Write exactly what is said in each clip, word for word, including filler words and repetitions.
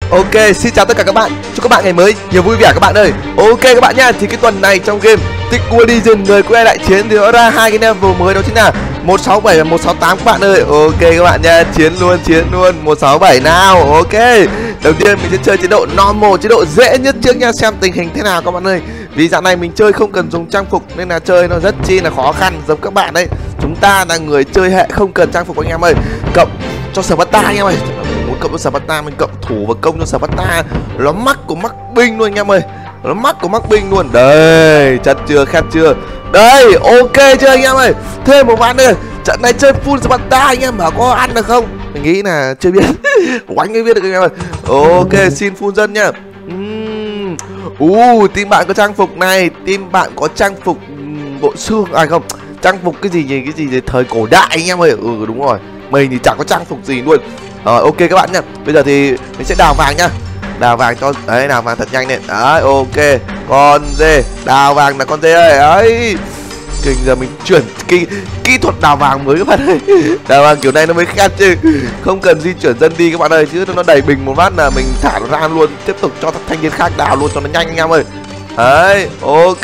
Ok, xin chào tất cả các bạn. Chúc các bạn ngày mới nhiều vui vẻ các bạn ơi. Ok các bạn nha, thì cái tuần này trong game Tick Legion người của đại chiến thì nó ra hai cái level mới, đó chính là một sáu bảy và một sáu tám các bạn ơi. Ok các bạn nha, chiến luôn chiến luôn một sáu bảy nào. Ok. Đầu tiên mình sẽ chơi chế độ normal, chế độ dễ nhất trước nha, xem tình hình thế nào các bạn ơi. Vì dạo này mình chơi không cần dùng trang phục nên là chơi nó rất chi là khó khăn giống các bạn đấy. Chúng ta là người chơi hệ không cần trang phục anh em ơi. Cộng cho Sparta anh em ơi. Muốn cộng cho Sparta mình cộng thủ và công cho Sparta, nó mắc của mắc binh luôn anh em ơi, nó mắc của mắc binh luôn. Đây, chặt chưa, khét chưa. Đây, ok chưa anh em ơi. Thêm một ván nữa. Trận này chơi full Sparta anh em bảo có ăn được không? Mình nghĩ là chưa biết. Quánh mới biết được anh em ơi. Ok, xin full dân nha. uhm. uh, Team bạn có trang phục này, team bạn có trang phục bộ xương, à không, trang phục cái gì gì cái gì gì thời cổ đại anh em ơi. Ừ đúng rồi, mình thì chẳng có trang phục gì luôn. Rồi ok các bạn nhá. Bây giờ thì mình sẽ đào vàng nhá. Đào vàng cho đấy, đào vàng thật nhanh này. Đấy ok. Con dê, đào vàng là con dê ơi. Đấy. Kinh, giờ mình chuyển kỹ kỹ thuật đào vàng mới các bạn ơi. Đào vàng kiểu này nó mới khét chứ. Không cần di chuyển dân đi các bạn ơi, chứ nó đầy bình một phát là mình thả nó ra luôn, tiếp tục cho thanh niên khác đào luôn cho nó nhanh anh em ơi. Đấy, ok.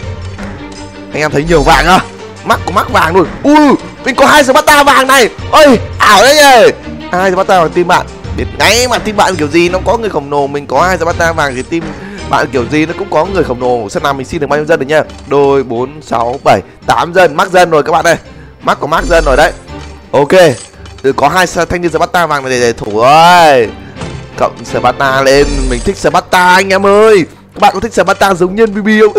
Anh em thấy nhiều vàng à? Mắc của mắc vàng luôn. Ui, mình có hai Sparta vàng này. Ôi, ảo đấy nhỉ. Hai Sparta vàng team bạn. Biết ngay mà team bạn kiểu gì nó có người khổng lồ, mình có hai Sparta vàng thì team bạn kiểu gì nó cũng có người khổng lồ. Xem nào mình xin được bao nhiêu dân được nha. Đôi bốn sáu bảy tám dân, mắc dân rồi các bạn ơi. Mắc của mắc dân rồi đấy. Ok. Có hai thanh niên Sparta vàng này để, để thủ rồi. Cộng Sparta lên, mình thích Sparta anh em ơi. Các bạn có thích Sparta giống nhân vê bê không?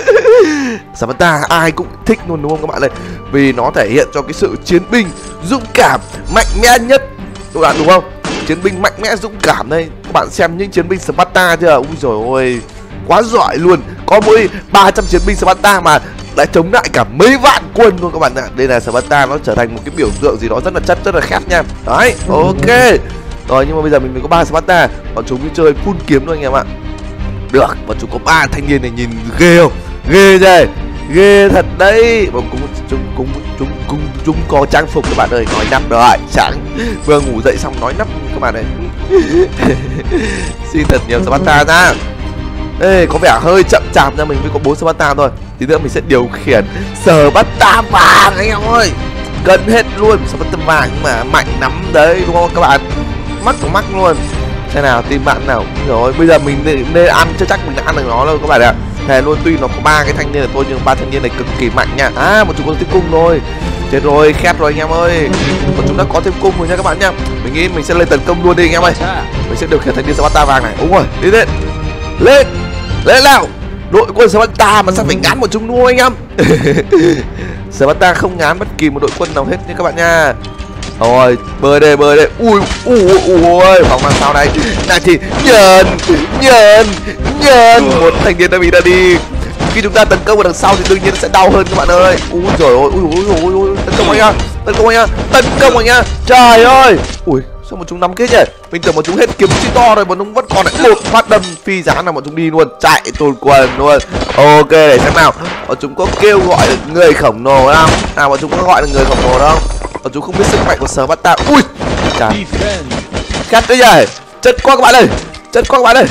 Sparta ai cũng thích luôn đúng không các bạn ơi? Vì nó thể hiện cho cái sự chiến binh dũng cảm mạnh mẽ nhất các bạn đúng không? Chiến binh mạnh mẽ dũng cảm đây. Các bạn xem những chiến binh Sparta chưa? Ui rồi ôi, quá giỏi luôn. Có mỗi ba trăm chiến binh Sparta mà lại chống lại cả mấy vạn quân luôn các bạn ạ. Đây là Sparta, nó trở thành một cái biểu tượng gì đó rất là chất, rất là khét nha. Đấy, ok. Rồi nhưng mà bây giờ mình mới có ba Sparta, bọn chúng đi chơi full kiếm thôi anh em ạ. Được, bọn chúng có ba thanh niên này nhìn ghê không? Ghê đây, ghê thật đấy. Bọn chúng chúng chúng chúng chúng chúng có trang phục các bạn ơi, nói nắp rồi, sáng vừa ngủ dậy xong nói nắp các bạn ơi. Xin thật nhiều Sparta ra. Ê, có vẻ hơi chậm chạp nha, mình mới có bốn Sparta thôi. Tí nữa mình sẽ điều khiển Sparta vàng anh em ơi. Gần hết luôn, Sparta vàng mà mạnh lắm đấy đúng không các bạn? Mắt của mắt luôn. Thế nào team bạn nào? Rồi bây giờ mình nên, nên ăn chứ chắc mình đã ăn được nó đâu các bạn ạ. Thề luôn, tuy nó có ba cái thanh niên là thôi nhưng ba thanh niên này cực kỳ mạnh nha. À, một chúng có thêm cung rồi. Chết rồi, khét rồi anh em ơi. Một chúng đã có thêm cung rồi nha các bạn nha. Mình nghĩ mình sẽ lên tấn công luôn đi anh em ơi. Mình sẽ điều khiển thanh niên Sparta vàng này. Đúng rồi, đi lên. Lên. Lên nào. Đội quân Sparta mà sao phải ngán một chúng nuôi anh em. Sparta không ngán bất kỳ một đội quân nào hết nha các bạn nha. Rồi, bơi đây, bơi đây. Ui, ui, ui, ui, phòng làm sao đây? Này thì nhờn, nhờn, nhờn. Một thanh niên đã bị ra đi. Khi chúng ta tấn công ở đằng sau thì đương nhiên nó sẽ đau hơn các bạn ơi. Ui trời ơi, ui, ui, ui, ui, tấn công anh nha, tấn công anh nha, tấn công anh nha. Trời ơi. Ui, sao một chúng nắm kết nhỉ? Mình tưởng một chúng hết kiếm chi to rồi, bọn chúng vẫn còn lại một phát đâm phi giá là bọn chúng đi luôn, chạy tụt quần luôn. Ok, để xem nào. Bọn chúng có kêu gọi được người khổng lồ không? À, bọn chúng có gọi được người khổng lồ đâu? Bọn chúng không biết sức mạnh của Sparta. Ui, trời, khét đấy nhỉ. Chất quá các bạn ơi, chất quá các bạn ơi.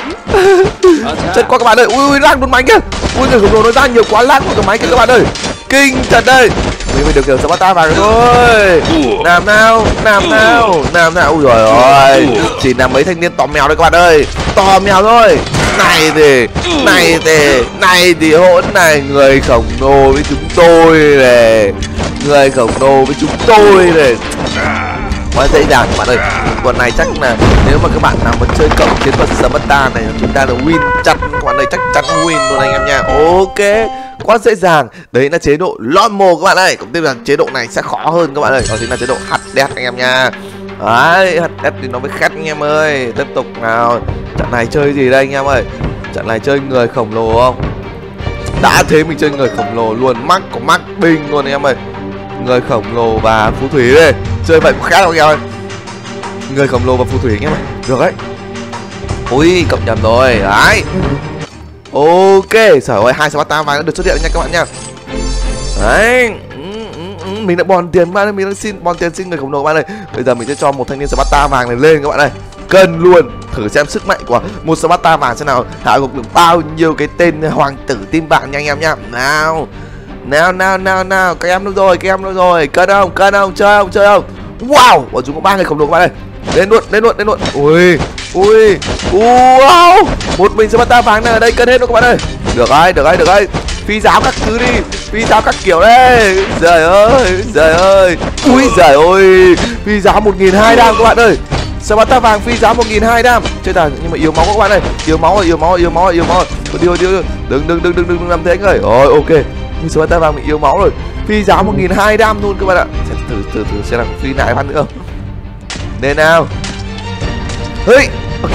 Chất quá các bạn ơi. Ui, ui, lag đốn máy kìa. Ui, người khổng lồ nó ra nhiều quá, lag của cái máy kìa các bạn ơi. Kinh thật đây. Mình mới được kiểu Sparta vào thôi. Làm nào, làm nào, làm nào. Ui rồi ơi, chỉ là mấy thanh niên tò mèo đấy các bạn ơi. Tò mèo thôi. Này thì, này thì, này thì hỗn này. Người khổng lồ với chúng tôi này. Người khổng lồ với chúng tôi này. Quá dễ dàng các bạn ơi. Tuần này chắc là nếu mà các bạn nào mà chơi cộng chiến thuật Sparta này chúng ta là win chắc các bạn ơi, chắc chắn win luôn anh em nha. Ok, quá dễ dàng. Đấy là chế độ normal các bạn ơi. Cũng tức là chế độ này sẽ khó hơn các bạn ơi. Đó chính là chế độ hát đê anh em nha. Đấy, hát đê thì nó mới khét anh em ơi. Tiếp tục nào. Trận này chơi gì đây anh em ơi? Trận này chơi người khổng lồ không? Đã thế mình chơi người khổng lồ luôn, mắc có mắc binh luôn anh em ơi. Người khổng lồ và phù thủy đây. Chơi vậy có khác không anh em ơi? Người khổng lồ và phù thủy anh em ơi. Được đấy. Ui, cộng nhầm rồi. Đấy. Ok, trời ơi, hai Sparta vàng đã được xuất hiện nha các bạn nha. Đấy. Mình đã bòn tiền bạn ơi, mình đang xin bòn tiền xin người khổng lồ bạn ơi. Bây giờ mình sẽ cho một thanh niên Sparta vàng này lên các bạn ơi. Cần luôn. thử xem sức mạnh của một Sparta vàng thế nào, hạ gục được bao nhiêu cái tên hoàng tử tim vàng nha anh em nhá. Nào nào nào nào nào, các em đâu rồi, các em đâu rồi, cân không, cân không, chơi không, chơi không. Wow, bọn chúng có ba người khổng lồ các bạn ơi. Lên luôn, lên luôn, lên luôn. Ui, ui, wow, một mình Sparta vàng này ở đây cân hết luôn các bạn ơi. Được ai, được ai, được ai. Phi giáo các thứ đi, phi giáo các kiểu đây. Trời ơi, trời ơi. Ui giời ơi, phi giáo một nghìn hai trăm đam các bạn ơi. Sparta vàng phi giáo một nghìn hai trăm đam. Chơi tàn nhưng mà yếu máu các bạn ơi. Yếu máu rồi, yếu máu rồi, yếu máu rồi, yếu máu rồi. Điêu điêu, đừng đừng đừng đừng đừng làm thế anh ơi. Rồi ok. Nhưng Sparta vàng bị yếu máu rồi. Phi giáo một nghìn hai trăm đam luôn các bạn ạ. Thử thử thử xem là phi lại phát nữa không. Nên nào. Hey, ok.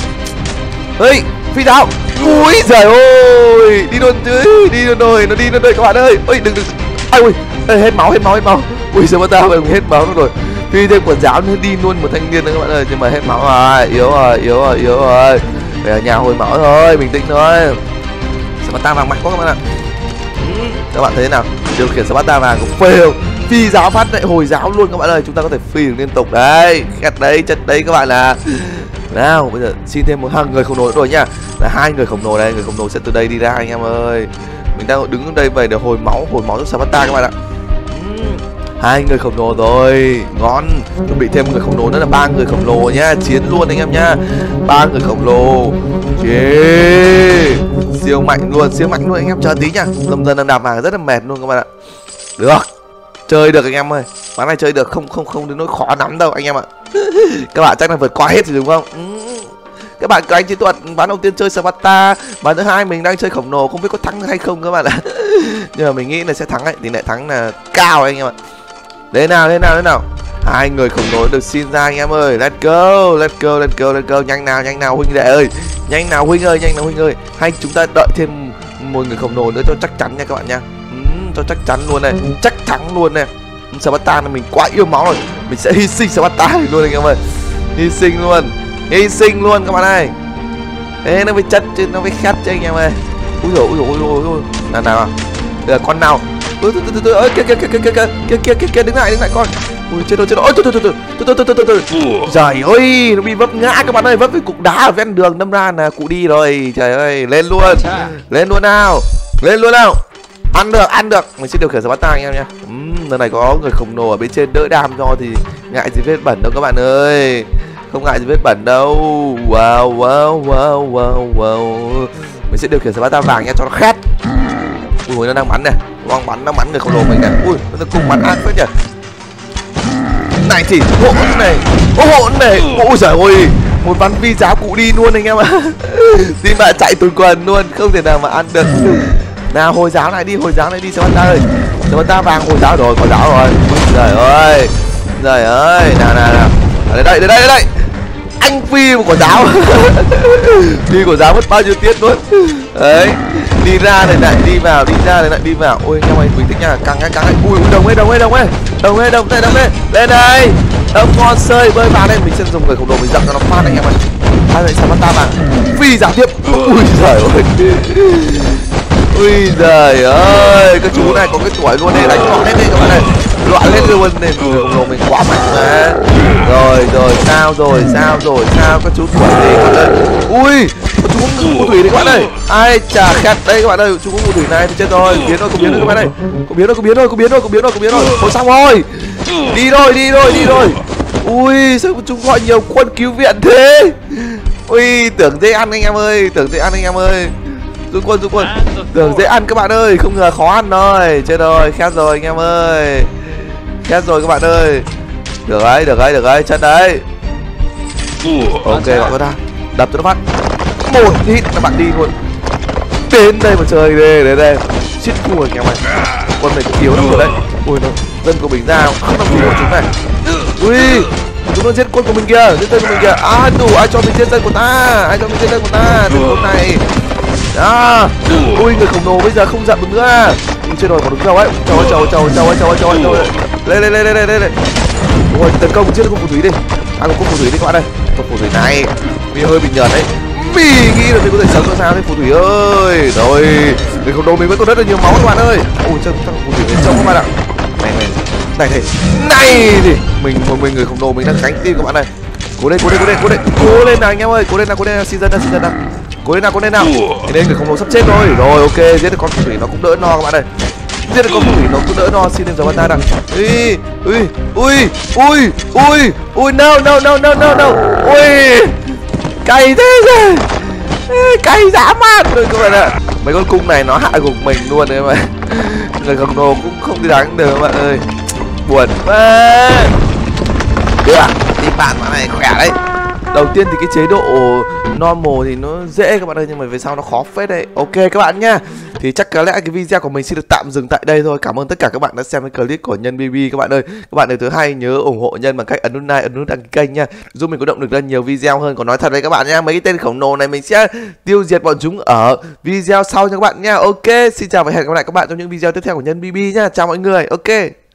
Hey, phi giáo. Ui giời ơi, đi luôn chứ, đi luôn rồi, nó đi luôn rồi các bạn ơi. Ôi đừng đừng. Ai ui, hết máu, hết máu, hết máu. Ui Sparta vàng hết máu luôn rồi. Phi thêm quần giáo nữa, đi luôn một thanh niên nữa các bạn ơi, nhưng mà hết máu rồi, yếu rồi, yếu rồi, yếu rồi. Về ở nhà hồi máu thôi, bình tĩnh thôi. Sparta vàng mạnh quá các bạn ạ. Các bạn thấy thế nào? Điều khiển Sparta vàng cũng fail. Phi giáo phát lại hồi giáo luôn các bạn ơi, chúng ta có thể phi được liên tục đấy. Khét đấy, chất đấy các bạn à. Nào, bây giờ xin thêm một hàng người khổng lồ rồi nha. Là hai người khổng lồ đây, người khổng lồ sẽ từ đây đi ra anh em ơi. Mình đang đứng ở đây về để hồi máu, hồi máu cho Sparta các bạn ạ. Hai người khổng lồ rồi, ngon. Chuẩn bị thêm người khổng lồ nữa là ba người khổng lồ nhá, chiến luôn anh em nhá. Ba người khổng lồ. Yeah. Siêu mạnh luôn, siêu mạnh luôn anh em, chờ tí nhá. Lâm dân đang đạp vàng rất là mệt luôn các bạn ạ. Được, chơi được anh em ơi. Ván này chơi được, không không không đến nỗi khó lắm đâu anh em ạ. Các bạn chắc là vượt qua hết rồi đúng không? Ừ. Các bạn các anh chiến thuật ván đầu tiên chơi Sparta, ván thứ hai mình đang chơi khổng lồ, không biết có thắng hay không các bạn ạ. Nhưng mà mình nghĩ là sẽ thắng ấy, tỷ lệ thắng là cao anh em ạ. Thế nào, thế nào, thế nào. Hai người khổng lồ được xin ra anh em ơi. Let's go, let's go, let's go, let's go. Nhanh nào, nhanh nào huynh đệ ơi. Nhanh nào huynh ơi, nhanh nào huynh ơi. Hay chúng ta đợi thêm một người khổng lồ nữa cho chắc chắn nha các bạn nha. Ừ, cho chắc chắn luôn này, chắc thắng luôn này. Sparta này mình quá yêu máu rồi. Mình sẽ hy sinh Sparta này luôn anh em ơi. Hy sinh luôn, hy sinh luôn các bạn ơi. Thế nó mới chất chứ, nó mới khét chứ anh em ơi. Úi dồi, úi dồi, úi dồi, úi dồi. Nào nào, được con nào. Ôi từ từ từ ơi, kia kia kia kia kia kia kia kia kia đứng lại, đứng lại con. Ui chết rồi, chết rồi. Ôi từ từ từ từ từ từ từ từ. Trời ơi, nó bị vấp ngã các bạn ơi, vấp với cục đá ở ven đường đâm ra là cụ đi rồi. Trời ơi, lên luôn. Lên luôn nào. Lên luôn nào. Ăn được, ăn được. Mình sẽ điều khiển Sparta anh em nha. Ừm, lần này có người khổng lồ ở bên trên đỡ đam cho thì ngại gì vết bẩn đâu các bạn ơi. Không ngại gì vết bẩn đâu. Wow wow wow wow wow. Mình sẽ điều khiển Sparta vàng nha cho nó khét. Ui nó đang bắn này, quang bắn nó bắn người khổng lồ mình này. Ui nó cùng bắn ác phết nhỉ. Này thì hỗn này, hỗn này. Ôi giời ơi, một bắn vi giáo cụ đi luôn anh em ạ. Thì mà chạy tụt quần luôn, không thể nào mà ăn được. Nào hồi giáo này đi, hồi giáo này đi Sparta ơi. Sparta vàng hồi giáo rồi, có giáo rồi. Trời ơi, trời ơi, nào nào nào. Đây đây đây đây đây. Anh phi một quả giáo. Đi quả giáo mất bao nhiêu tiết luôn. Đấy, đi ra này lại đi vào, đi ra này lại đi vào. Ôi anh em ơi, bình tĩnh nha, căng ấy, căng ấy. Ui đồng ấy, đồng ấy, đồng ấy. Đồng ấy, đồng đây, đồng đây. Lên đây. Đồng con sơi bơi vào đây, mình sẽ dùng người khổng lồ mình dặn cho nó phát anh em ơi. Hai người Sparta vàng. Phi giảm tiếp. Ui giời ơi. Ui giời ơi, cái chú này có cái tuổi luôn đây, đánh loạn lên đây các bạn này. Loạn lên luôn này, người khổng lồ mình quá mạnh mà. Rồi rồi, sao rồi, sao rồi, sao các chú tuổi đi các bạn ơi. Ui, có chú phù thủy đấy các bạn ơi. Ai chà khét đây các bạn ơi, chú phù thủy này thì chết rồi, biến rồi, có biến rồi các bạn ơi. Có biến rồi, có biến rồi, có biến rồi, có biến rồi, có biến rồi. Thôi xong rồi. Đi rồi, đi rồi, đi rồi. Ui, sao chúng gọi nhiều quân cứu viện thế. Ui, tưởng dễ ăn anh em ơi, tưởng dễ ăn anh em ơi. Rút quân, rút quân. Tưởng dễ ăn các bạn ơi, không ngờ khó ăn rồi. Chết rồi, khét rồi anh em ơi. Khét rồi các bạn ơi. Được đấy, được đấy, được đấy, chất đấy. Ok bạn có ra. Đập cho nó phát. Một hit là bạn đi luôn. Đến đây mà chơi đây, đây đây. Shit thua anh em ơi. Con này cũng yếu lắm rồi đấy. Ui nó dân của mình ra không làm gì của chúng này. Ui, chúng nó giết quân của mình kìa, giết dân của mình kìa. À đủ, ai cho mình giết dân của ta, ai cho mình giết dân của ta. Từ hôm này. À, ui người khổng lồ bây giờ không giận được nữa. Ui chết rồi, còn đứng đâu ấy. Trời ơi, trời ơi, trời ơi, trời ơi, trời ơi, trời ơi. Lên lên lên lên lên lên. Ôi tấn công giết con phù thủy đi. À con phù thủy đi các bạn ơi. Con phù thủy này vì hơi bị nhợt đấy. Vì nghĩ là mình có thể sống ra sao đấy phù thủy ơi. Rồi, người khổng lồ mình vẫn còn rất là nhiều máu các bạn ơi. Ôi chắc chắc phù thủy trông các bạn ạ. Này này này này này thì mình một mình người khổng lồ mình đang cánh tim các bạn này. Cố lên, cố lên, cố lên, cố lên, cố lên nào anh em ơi, cố lên nào, cố lên nào, season nào, season nào, cố lên nào, cố lên nào. Thế nên người khổng lồ sắp chết rồi. Rồi ok, giết được con phù thủy nó cũng đỡ no các bạn ơi. Giết được con phù thủy nó cũng đỡ no, xin thêm giờ bata nào. Ui, ui, ui, ui, ui, ui, no, no, no, no, no, no. Ui, cay thế rồi, cay dã man rồi các bạn ạ. Mấy con cung này nó hạ gục mình luôn đấy mà. Người khổng lồ cũng không đáng được các bạn ơi, buồn quá. Được à, thì bạn mà này khỏe đấy. Đầu tiên thì cái chế độ normal thì nó dễ các bạn ơi, nhưng mà về sau nó khó phết đấy. Ok các bạn nhá. Thì chắc có lẽ cái video của mình xin được tạm dừng tại đây thôi. Cảm ơn tất cả các bạn đã xem cái clip của Nhân bê bê các bạn ơi. Các bạn nào thứ hai nhớ ủng hộ Nhân bằng cách ấn nút like, ấn nút đăng ký kênh nha, giúp mình có động lực ra nhiều video hơn. Còn nói thật đấy các bạn nha, mấy cái tên khổng lồ này mình sẽ tiêu diệt bọn chúng ở video sau nha các bạn nha. Ok, xin chào và hẹn gặp lại các bạn trong những video tiếp theo của Nhân bê bê nha. Chào mọi người. Ok.